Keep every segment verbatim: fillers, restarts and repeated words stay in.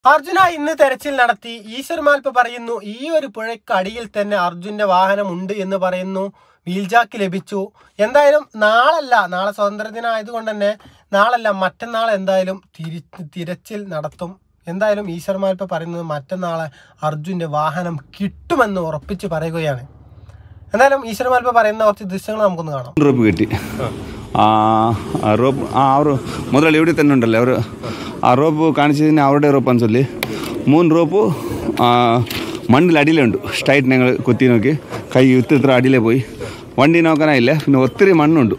അർജുന ഇന്ന് തെരച്ചിൽ നടത്തി. ഈശ്വർ മാൽപ്പ പറയുന്നു ഈ ഒരു പുഴയ്ക്കടിയിൽ തന്നെ അർജുന്റെ വാഹനം ഉണ്ട് എന്ന് പറയുന്നു. വീൽജാക്ക് ലഭിച്ചു. എന്തായാലും നാളല്ല, നാളെ സ്വാതന്ത്ര്യദിനം ആയതുകൊണ്ട് തന്നെ നാളല്ല മറ്റന്നാൾ എന്തായാലും തിരി തിരച്ചിൽ നടത്തും. എന്തായാലും ഈശ്വർ മാൽപ്പ പറയുന്നത് മറ്റന്നാളെ അർജുന്റെ വാഹനം കിട്ടുമെന്ന് ഉറപ്പിച്ച് പറയുകയാണ്. എന്തായാലും ഈശ്വർ മാൽപ്പ പറയുന്ന കുറച്ച് ദൃശ്യങ്ങൾ നമുക്കൊന്ന് കാണാം. റോപ്പ് കിട്ടി. റോപ്പ് ആ ಅವರು ಮೊದಲು ഇവിടെ തന്നെ ഉണ്ടല്ലോ അവർ ആ റോപ്പ് കാണിച്ചതിന് അവരുടെ റോപ്പാന്ന് ചൊല്ലി മൂന്ന് റോപ്പ് മണ്ണിൽ അടിയിലുണ്ട്. സ്ട്രൈറ്റ് ഞങ്ങൾ കുത്തി നോക്കി കൈ ഇത്ര ഇത്ര അടിയിലേ പോയി. വണ്ടി നോക്കാനായില്ല. പിന്നെ ഒത്തിരി മണ്ണുണ്ട്.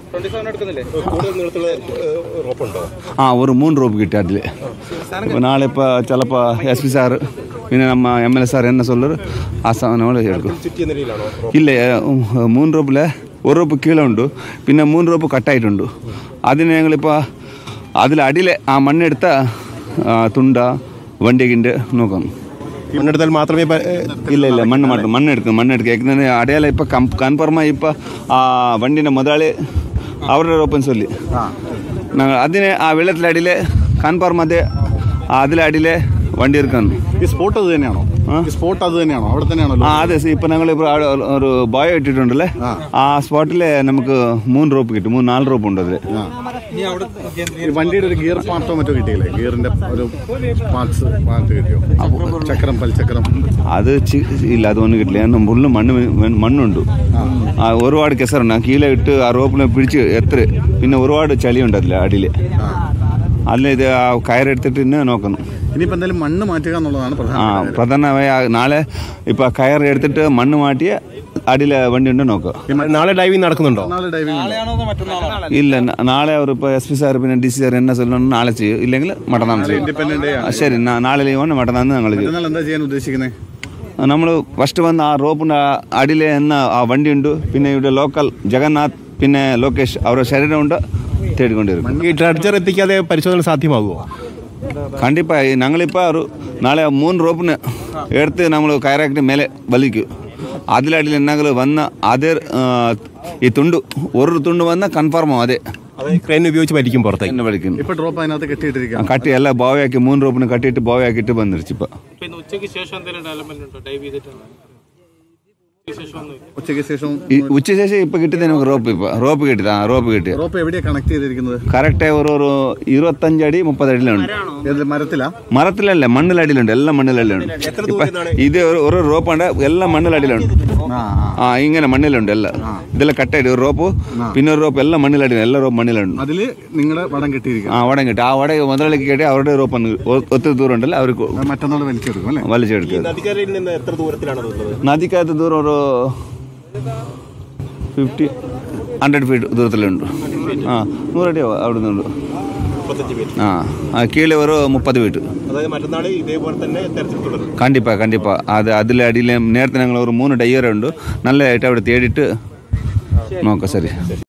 ആ ഒരു മൂന്ന് റോപ്പ് കിട്ടി അതിൽ. ഇപ്പോൾ നാളെ ഇപ്പോൾ ചിലപ്പോൾ എസ് പി സാറ് പിന്നെ നമ്മ എം എൽ എ സാർ എന്നെ സൊല്ലർ ആ സാധനം എടുക്കും. ഇല്ല, മൂന്ന് റോപ്പിൽ ഒരു റോപ്പ് കീഴേ ഉണ്ട്, പിന്നെ മൂന്ന് റോപ്പ് കട്ടായിട്ടുണ്ട്. അതിന് ഞങ്ങളിപ്പോൾ അതിലടിയിലെ ആ മണ്ണെടുത്ത തുണ്ട വണ്ടിക്കിൻ്റെ നോക്കാം. മണ്ണെടുത്താൽ മാത്രമേ ഇല്ല ഇല്ല മണ്ണ് മാത്രം മണ്ണെടുക്കും മണ്ണെടുക്കുക ഏക്കുന്നതിന് അടയാളം ഇപ്പോൾ കം കൺഫർമായി. ഇപ്പോൾ ആ വണ്ടീൻ്റെ മുതലാളി അവരുടെ റോപ്പൻ ചൊല്ലി ഞങ്ങൾ അതിന് ആ വെള്ളത്തിലടിയിലെ കൺഫർം അതെ അതിലടിയിലെ വണ്ടി എടുക്കുന്നു. ഈ സ്പോട്ട് അത് തന്നെയാണോ? സ്പോട്ട് അത് തന്നെയാണോ? അവിടെ തന്നെയാണോ? ആ അതെ. ഇപ്പം ഞങ്ങൾ ഇപ്പോൾ ഒരു ബോയ ഇട്ടിട്ടുണ്ടല്ലേ, ആ സ്പോട്ടിൽ നമുക്ക് മൂന്ന് റോപ്പ് കിട്ടും. മൂന്ന് നാല് റോപ്പ് ഉണ്ട് അതിൽ. വണ്ടിയുടെ ഒരു ഗിയർ പാർട്ടോ മറ്റോ കിട്ടിയില്ലേ? ഗിയറിന്റെ ഒരു പാർട്സ് പാർട്ട് കിട്ടിയോ? ചക്രം പൽചക്രം അത് ഇല്ല, അതൊന്നും കിട്ടില്ല. ഫുള്ള് മണ്ണ് മണ്ണുണ്ട്. ആ ഒരുപാട് കെസറുണ്ട്. ആ കീഴെ ഇട്ട് ആ റോപ്പിനെ പിടിച്ച് എത്ര പിന്നെ ഒരുപാട് ചളിയുണ്ട് അതിൽ അടിയിൽ. അതിൽ ഇത് ആ കയറെടുത്തിട്ട് തന്നെ നോക്കുന്നു. ഇനിയിപ്പോൾ എന്തായാലും മണ്ണ് മാറ്റുക എന്നുള്ളതാണ് ആ പ്രധാനമായ. നാളെ ഇപ്പോൾ കയർ എടുത്തിട്ട് മണ്ണ് മാറ്റിയ അടിയിലെ വണ്ടി ഉണ്ട് നോക്കുക. നാളെ ഡൈവിംഗ് നടക്കുന്നുണ്ടോ? നാളെ ഡൈവിംഗ് ഇല്ല, നാളെ അവർ ഇപ്പോൾ എസ് പി സാർ പിന്നെ ഡി സി സാർ എന്നെ ചൊല്ലണം നാളെ ചെയ്യും, ഇല്ലെങ്കിൽ മറ്റന്നാൾ ചെയ്യും. ശരി, നാളെ ലീവാണ്, മറ്റന്നാൾ ഞങ്ങൾ ചെയ്യും. എന്താ ചെയ്യാൻ ഉദ്ദേശിക്കുന്നത്? നമ്മൾ ഫസ്റ്റ് വന്ന് ആ റോപ്പിൻ്റെ അടിയിലെ എന്ന ആ വണ്ടി ഉണ്ട്. പിന്നെ ഇവിടെ ലോക്കൽ ജഗന്നാഥ് പിന്നെ ലോകേഷ് അവരുടെ ശരീരമുണ്ട് തേടിക്കൊണ്ടിരിക്കും. ഈ ട്രഡ്ജർ എത്തിക്കാതെ പരിശോധന സാധ്യമാകുമോ? കണ്ടിപ്പായി ഞങ്ങളിപ്പോൾ ഒരു നാളെ മൂന്ന് റോപ്പിന് എടുത്ത് നമ്മൾ കയറാക്കിട്ട് മേലെ വലിക്കും. അതിലടിയിൽ എന്തെങ്കിലും വന്ന അതേ ഈ തുണ്ട് ഒരു തുണ്ട് വന്ന കൺഫർമോ അതെ ക്രെയിൻ ഉപയോഗിച്ച് വലിക്കും പുറത്തേക്ക് എന്നെ വലിക്കുന്നു. ഇപ്പോൾ ഡ്രോപ്പ് അതിനകത്ത് കെട്ടിയിട്ടിരിക്കുക. കട്ടി എല്ലാം ബോവയാക്കി മൂന്ന് റോപ്പിന് കട്ടിയിട്ട് ബോവയാക്കിയിട്ട് വന്നിരിച്ചു. ഇപ്പം ഉച്ചയ്ക്ക് ശേഷം ഉച്ച ശേഷം ഇപ്പൊ കിട്ടിയത് നമുക്ക് റോപ്പ് ഇപ്പൊ റോപ്പ് കിട്ടിയത്. ആ റോപ്പ് കിട്ടി. റോപ്പ് എവിടെയാണ് കണക്ട് ചെയ്തിരിക്കുന്നത്? കറക്റ്റ് ഒരു ഒരു ഇരുപത്തഞ്ചടി മുപ്പതടിയിലുണ്ട്. മരത്തിലാ? മരത്തിലല്ല, മണ്ണിലടിയിലുണ്ട്. എല്ലാം മണ്ണിലടിയിലുണ്ട്. ഇപ്പൊ ഇത് ഒരു റോപ്പുണ്ട്, എല്ലാം മണ്ണിലടിയിലുണ്ട്. ആ ഇങ്ങനെ മണ്ണിലുണ്ട് എല്ലാം. ഇതെല്ലാം കട്ടായിട്ട് ഒരു റോപ്പ് പിന്നെ ഒരു റോപ്പ് എല്ലാം മണ്ണിലടിയിലും. എല്ലാ റോപ്പ് മണ്ണിലുണ്ട്. അതില് നിങ്ങളുടെ വടം കെട്ടിയിരിക്കും. ആ വടം കെട്ടി. ആ വട മുതലാളിക്ക് കെട്ടി അവരുടെ റോപ്പ് ഒത്തിരി ദൂരം ഉണ്ടല്ലോ, അവർക്ക് മറ്റന്നാൾ വലിച്ചെടുക്കും അല്ലേ? വലിച്ചെടുക്കും. നദിക്കകത്ത് ദൂരം ഒരു ഫിഫ്റ്റി ഹൺഡ്രഡ് ഫീറ്റ് ദൂരത്തിലുണ്ട്. ആ നൂറടി അവിടെ നിന്നുണ്ട്. ആ ആ കീഴെ ഒരു മുപ്പത് ഫീറ്റ്. കണ്ടിപ്പാ കണ്ടിപ്പാ അത് അതിലെ അടിയിൽ നേരത്തെ ഞങ്ങൾ ഒരു മൂന്ന് ഡയ്യറുണ്ട്. നല്ലതായിട്ട് അവിടെ തേടിയിട്ട് നോക്കാം. ശരി.